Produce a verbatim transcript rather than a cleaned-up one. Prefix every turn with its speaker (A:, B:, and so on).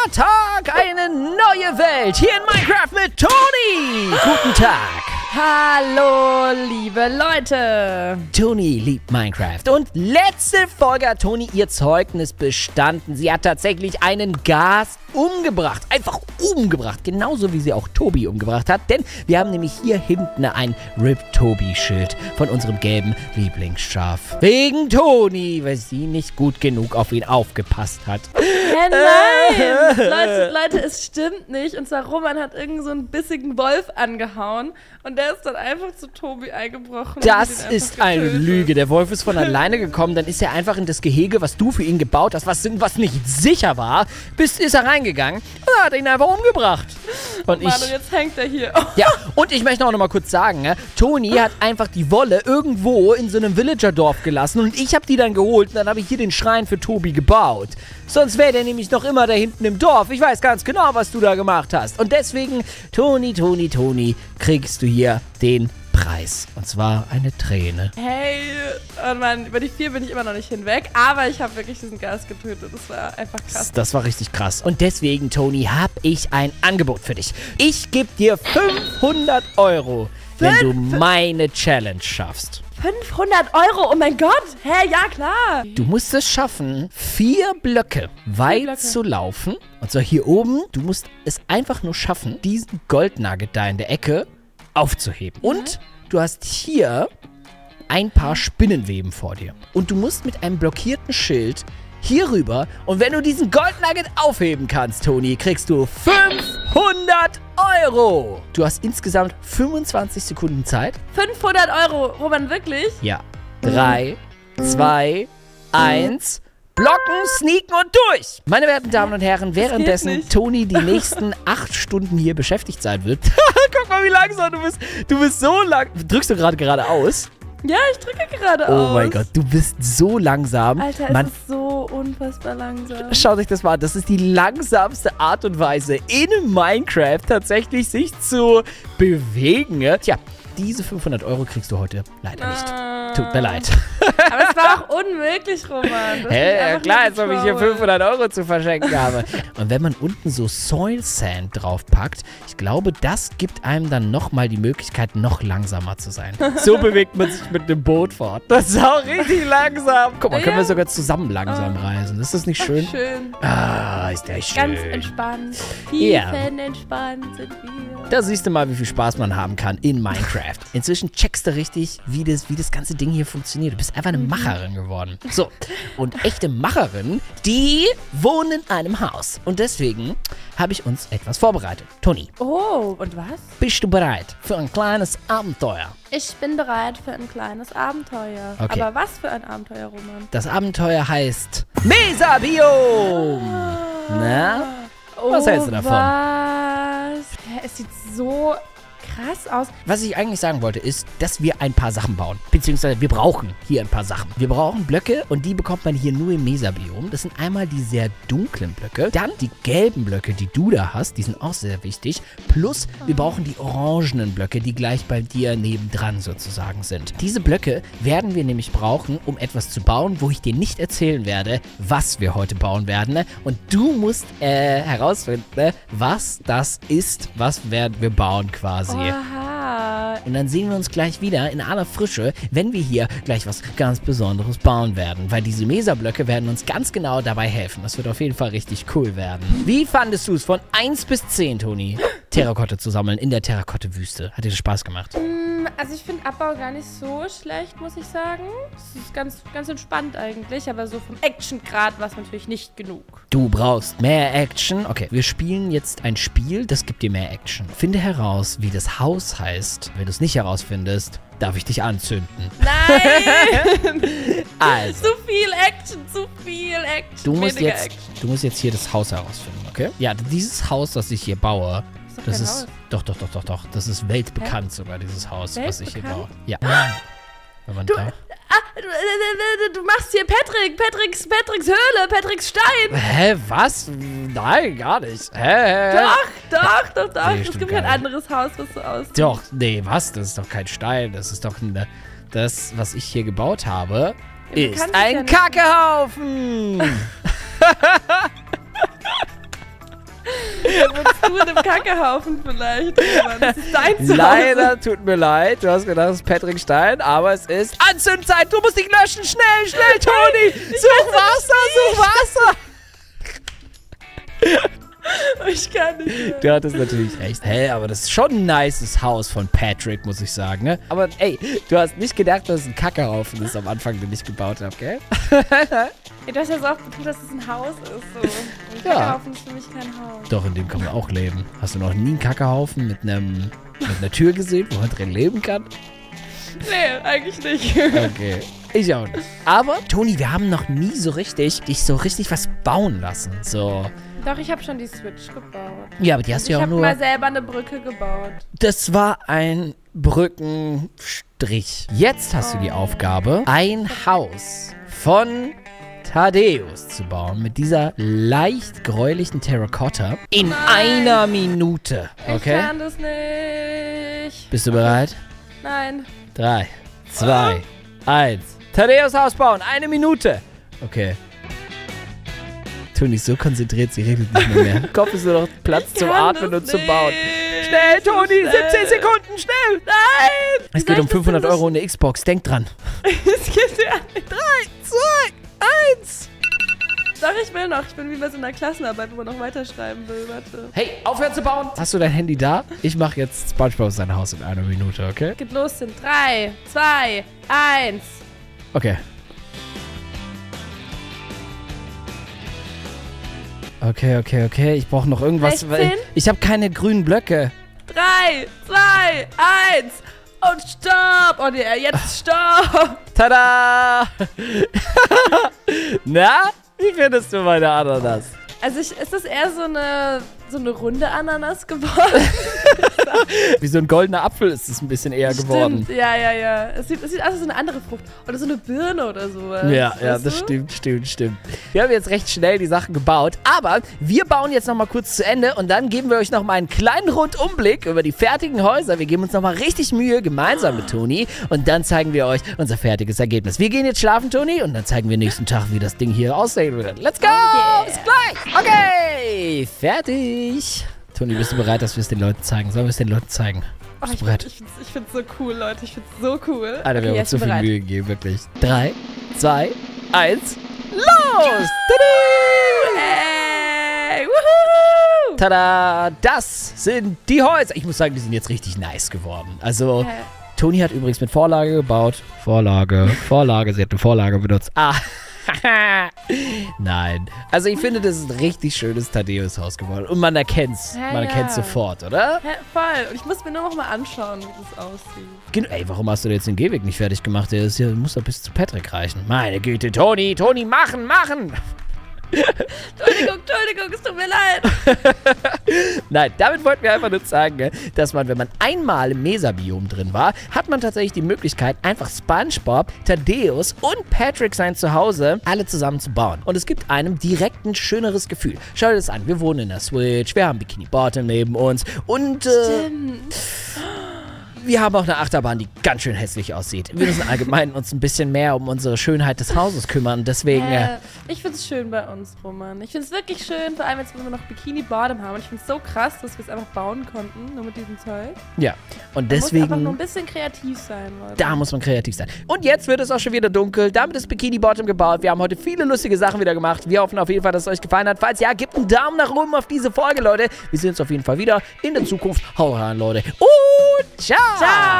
A: neuer Tag, eine neue Welt hier in Minecraft mit Toni. Guten Tag.
B: Hallo, liebe Leute.
A: Toni liebt Minecraft und letzte Folge hat Toni ihr Zeugnis bestanden. Sie hat tatsächlich einen Gast umgebracht, einfach umgebracht, genauso wie sie auch Tobi umgebracht hat, denn wir haben nämlich hier hinten ein Rip-Tobi-Schild von unserem gelben Lieblingsschaf. Wegen Toni, weil sie nicht gut genug auf ihn aufgepasst hat.
B: Hä, nein! Leute, Leute, es stimmt nicht. Und zwar Roman hat irgend so einen bissigen Wolf angehauen und der ist dann einfach zu Tobi eingebrochen.
A: Das ist eine Lüge. Der Wolf ist von alleine gekommen, dann ist er einfach in das Gehege, was du für ihn gebaut hast, was, was nicht sicher war, bis ist er reingegangen und hat ihn einfach umgebracht. Und
B: Mann,
A: ich,
B: und jetzt hängt er hier.
A: ja, und ich möchte auch noch mal kurz sagen, ne, Toni hat einfach die Wolle irgendwo in so einem Villager-Dorf gelassen und ich habe die dann geholt und dann habe ich hier den Schrein für Tobi gebaut. Sonst wäre der nämlich noch immer da hinten im Dorf. Ich weiß ganz genau, was du da gemacht hast. Und deswegen, Toni, Toni, Toni, kriegst du hier den Preis. Und zwar eine Träne.
B: Hey, oh Mann, über die vier bin ich immer noch nicht hinweg, aber ich habe wirklich diesen Geist getötet. Das war einfach krass.
A: Das, das war richtig krass. Und deswegen, Toni, habe ich ein Angebot für dich. Ich gebe dir fünfhundert Euro, wenn du meine Challenge schaffst.
B: fünfhundert Euro, oh mein Gott. Hä, ja klar.
A: Du musst es schaffen, vier Blöcke weit
B: Blöcke.
A: zu laufen. Und zwar hier oben, du musst es einfach nur schaffen, diesen Goldnugget da in der Ecke aufzuheben.
B: Mhm.
A: Und du hast hier ein paar Spinnenweben vor dir. Und du musst mit einem blockierten Schild hier rüber. Und wenn du diesen Goldnugget aufheben kannst, Toni, kriegst du fünfhundert Euro. Du hast insgesamt fünfundzwanzig Sekunden Zeit.
B: fünfhundert Euro, Roman, wirklich?
A: Ja. Drei, zwei, eins. Blocken, sneaken und durch! Meine werten Damen und Herren, währenddessen
B: nicht.
A: Toni die nächsten acht Stunden hier beschäftigt sein wird. Guck mal, wie langsam du bist. Du bist so lang. Drückst du gerade geradeaus?
B: Ja, ich drücke gerade
A: Oh
B: aus.
A: mein Gott, du bist so langsam.
B: Alter,
A: Man,
B: es ist so unfassbar langsam.
A: schaut euch das mal an. Das ist die langsamste Art und Weise in Minecraft tatsächlich sich zu bewegen. Tja, diese fünfhundert Euro kriegst du heute leider nicht.
B: Ah.
A: Tut mir leid.
B: Aber es war auch unmöglich, Roman. Du hast mich
A: Hä, ja
B: einfach
A: klar,
B: nur
A: als ob ich hier
B: getrollt.
A: fünfhundert Euro zu verschenken habe. Und wenn man unten so Soil Sand draufpackt, ich glaube, das gibt einem dann nochmal die Möglichkeit, noch langsamer zu sein. So bewegt man sich mit einem Boot fort. Das ist auch richtig langsam. Guck mal, können
B: Ja.
A: wir sogar zusammen langsam reisen. Ist das nicht schön?
B: Schön.
A: Ah, ist der schön.
B: Ganz entspannt.
A: Ja.
B: Tiefenentspannt sind wir.
A: Da siehst du mal, wie viel Spaß man haben kann in Minecraft. Inzwischen checkst du richtig, wie das, wie das ganze Ding hier funktioniert. Du bist einfach eine Macherin geworden. So, und echte Macherinnen, die wohnen in einem Haus. Und deswegen habe ich uns etwas vorbereitet. Toni,
B: Oh, und was?
A: bist du bereit für ein kleines Abenteuer?
B: Ich bin bereit für ein kleines Abenteuer.
A: Okay.
B: Aber was für ein Abenteuer, Roman?
A: Das Abenteuer heißt Mesa-Biom. Na? Was hältst du davon?
B: Was? Hä, es sieht so krass aus.
A: Was ich eigentlich sagen wollte, ist, dass wir ein paar Sachen bauen. Beziehungsweise wir brauchen hier ein paar Sachen. Wir brauchen Blöcke und die bekommt man hier nur im Mesa-Biom. Das sind einmal die sehr dunklen Blöcke. Dann die gelben Blöcke, die du da hast. Die sind auch sehr wichtig. Plus, wir brauchen die orangenen Blöcke, die gleich bei dir nebendran sozusagen sind. Diese Blöcke werden wir nämlich brauchen, um etwas zu bauen, wo ich dir nicht erzählen werde, was wir heute bauen werden. Und du musst äh, herausfinden, was das ist, was werden wir bauen quasi.
B: Oha.
A: Und dann sehen wir uns gleich wieder in aller Frische, wenn wir hier gleich was ganz Besonderes bauen werden. Weil diese Mesa-Blöcke werden uns ganz genau dabei helfen. Das wird auf jeden Fall richtig cool werden. Wie fandest du es von eins bis zehn, Toni? Terrakotte zu sammeln in der Terrakotte-Wüste. Hat dir das Spaß gemacht?
B: Hm, Also ich finde Abbau gar nicht so schlecht, muss ich sagen. Es ist ganz, ganz entspannt eigentlich, aber so vom Actiongrad war es natürlich nicht genug.
A: Du brauchst mehr Action. Okay, wir spielen jetzt ein Spiel, das gibt dir mehr Action. Finde heraus, wie das Haus heißt. Wenn du es nicht herausfindest, darf ich dich anzünden.
B: Nein!
A: Also,
B: Zu viel Action, zu viel Action.
A: du musst,
B: Weniger
A: jetzt,
B: Action.
A: du musst jetzt hier das Haus herausfinden, okay? Ja, dieses Haus, das ich hier baue,
B: Ist doch
A: das
B: kein
A: ist,
B: Haus.
A: doch, doch, doch, doch, doch, das ist weltbekannt sogar, dieses Haus, was ich hier baue.
B: Weltbekannt?
A: Ja. Wenn man
B: Du,
A: da...
B: ah, du, du, du machst hier Patrick, Patricks, Patricks Höhle, Patricks Stein.
A: Hä, was? Nein, gar nicht. Hä?
B: Doch, doch, doch, doch.
A: Nee,
B: es
A: stimmt
B: gibt
A: gar
B: ein
A: nicht.
B: anderes Haus, was so aussieht.
A: Doch, nee, was? Das ist doch kein Stein. Das ist doch eine, das, was ich hier gebaut habe,
B: Ja, du
A: ist
B: kannst es ja
A: ein
B: nicht.
A: Kackehaufen.
B: du in dem Kackehaufen vielleicht. Roman. Das ist dein Zuhause.
A: Leider, tut mir leid. Du hast gedacht, es ist Patrick Stein, aber es ist Anzündzeit. Du musst dich löschen. Schnell, schnell, Toni. Such Wasser, such Wasser.
B: Ich kann nicht mehr.
A: Du hattest natürlich recht. Hey, aber das ist schon ein nices Haus von Patrick, muss ich sagen. Ne? Aber ey, du hast nicht gedacht, dass es ein Kackehaufen ist am Anfang, den ich gebaut habe, gell?
B: Ja, du hast ja so oft betont, dass es ein Haus ist. So. Ein
A: Ja.
B: Kackehaufen ist für mich kein Haus.
A: Doch, in dem kann man auch leben. Hast du noch nie einen Kackehaufen mit einem mit einer Tür gesehen, wo man drin leben kann?
B: Nee, eigentlich nicht.
A: Okay. Ich auch nicht. Aber, Toni, wir haben noch nie so richtig, dich so richtig was bauen lassen. So.
B: Doch, ich habe schon die Switch gebaut.
A: Ja, aber die hast du
B: Ich
A: ja auch
B: habe
A: nur...
B: mal selber eine Brücke gebaut.
A: Das war ein Brückenstrich. Jetzt hast du die Aufgabe, ein Haus von Thaddeus zu bauen. Mit dieser leicht gräulichen Terrakotta. In
B: Nein.
A: einer Minute. Okay?
B: Ich kann das nicht.
A: Bist du bereit?
B: Nein.
A: Drei, zwei, eins. Thaddeus Haus bauen. Eine Minute. Okay. Toni ist so konzentriert, sie redet nicht mehr. mehr. Kopf ist nur noch Platz
B: Ich
A: zum
B: kann
A: Atmen
B: das
A: und zum
B: nicht.
A: Bauen. Schnell,
B: So
A: Toni,
B: schnell.
A: siebzehn Sekunden, schnell.
B: Nein!
A: Es
B: Wie
A: geht
B: soll
A: um
B: ich das
A: fünfhundert
B: denn
A: Euro und eine Xbox. Denk dran.
B: Es geht ja nicht.
A: Drei, zwei, eins.
B: Doch, ich will noch. Ich bin wie bei so einer Klassenarbeit, wo man noch weiterschreiben will. Warte.
A: Hey, aufhören zu bauen. Hast du dein Handy da? Ich mache jetzt SpongeBob sein Haus in einer Minute, okay?
B: Geht los in drei, zwei, eins.
A: Okay. Okay, okay, okay. Ich brauche noch irgendwas. weil
B: sechzehn?
A: Ich habe keine grünen Blöcke.
B: Drei, zwei, eins. Und stopp. Und ja, jetzt stopp.
A: Tada! Na? Wie findest du meine Ananas?
B: Also ich, ist das eher so eine, so eine runde Ananas geworden?
A: Wie so ein goldener Apfel ist es ein bisschen eher geworden.
B: Stimmt, ja, ja, ja. Es sieht, es sieht aus wie so eine andere Frucht. Oder so eine Birne oder sowas.
A: Ja, ja,
B: Weißt
A: das
B: du?
A: stimmt, stimmt, stimmt. Wir haben jetzt recht schnell die Sachen gebaut, aber wir bauen jetzt nochmal kurz zu Ende und dann geben wir euch nochmal einen kleinen Rundumblick über die fertigen Häuser. Wir geben uns nochmal richtig Mühe, gemeinsam mit Toni, und dann zeigen wir euch unser fertiges Ergebnis. Wir gehen jetzt schlafen, Toni, und dann zeigen wir nächsten Tag, wie das Ding hier aussehen wird. Let's go!
B: yeah.
A: Bis gleich! Okay, fertig. Toni, bist du bereit, dass wir es den Leuten zeigen? Sollen wir es den Leuten zeigen?
B: Oh,
A: Bist
B: ich
A: du bereit?
B: ich finde es ich find's so cool, Leute. Ich finde es so cool.
A: Alter, wir
B: Okay,
A: haben
B: ja,
A: uns so
B: ich bin
A: viel
B: bereit.
A: Mühe gegeben, wirklich. Drei, zwei, eins, los! Tada!
B: Ey, wuhu!
A: Tada! Das sind die Häuser. Ich muss sagen, die sind jetzt richtig nice geworden. Also,
B: Hä?
A: Toni hat übrigens mit Vorlage gebaut. Vorlage, Vorlage, sie hat eine Vorlage benutzt. Ah, nein. Also ich finde, das ist ein richtig schönes Thaddeus-Haus geworden. Und man erkennt's.
B: Ja,
A: Man
B: ja.
A: erkennt's sofort, oder?
B: Hä, voll. Und ich muss mir nur noch mal anschauen, wie das aussieht.
A: Gen- Ey, warum hast du jetzt den Gehweg nicht fertig gemacht? Der ist ja, muss doch bis zu Patrick reichen. Meine Güte, Toni, Toni, machen, machen!
B: Entschuldigung, Entschuldigung, es tut mir leid.
A: Nein, damit wollten wir einfach nur sagen, ne, dass man, wenn man einmal im Mesa-Biom drin war, hat man tatsächlich die Möglichkeit, einfach SpongeBob, Thaddeus und Patrick sein Zuhause alle zusammen zu bauen. Und es gibt einem direkt ein schöneres Gefühl. Schau dir das an, wir wohnen in der Switch, wir haben Bikini Bottom neben uns und äh,
B: Stimmt.
A: wir haben auch eine Achterbahn, die ganz schön hässlich aussieht. Wir müssen allgemein uns ein bisschen mehr um unsere Schönheit des Hauses kümmern, deswegen... Äh,
B: Äh, ich finde es schön bei uns, Roman. Ich finde es wirklich schön, vor allem jetzt, wenn wir noch Bikini Bottom haben. Und ich finde es so krass, dass wir es einfach bauen konnten, nur mit diesem Zeug.
A: ja, und
B: Man muss einfach nur
A: deswegen...
B: ein bisschen kreativ sein, Leute.
A: Da muss man kreativ sein. Und jetzt wird es auch schon wieder dunkel. Damit ist Bikini Bottom gebaut. Wir haben heute viele lustige Sachen wieder gemacht. Wir hoffen auf jeden Fall, dass es euch gefallen hat. Falls ja, gebt einen Daumen nach oben auf diese Folge, Leute. Wir sehen uns auf jeden Fall wieder in der Zukunft. Haut rein, Leute. Und ciao!
B: Ciao!